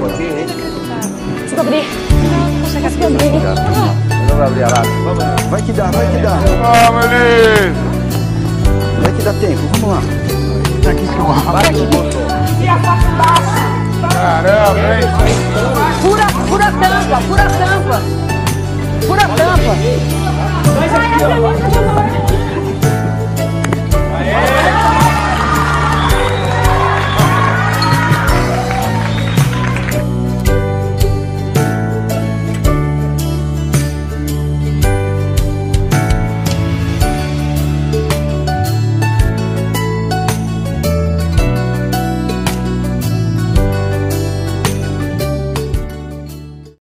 Consigo abrir. Consigo abrir. Não vai abrir a lata. Vai que dá, vai que dá. Vamos, Liz! Vai que dá tempo, vamos lá. Tá aqui que eu abro. Para aqui. E a faca embaixo. Caramba, hein? Fura a tampa, fura a tampa. Fura a tampa. Vai aqui, ó.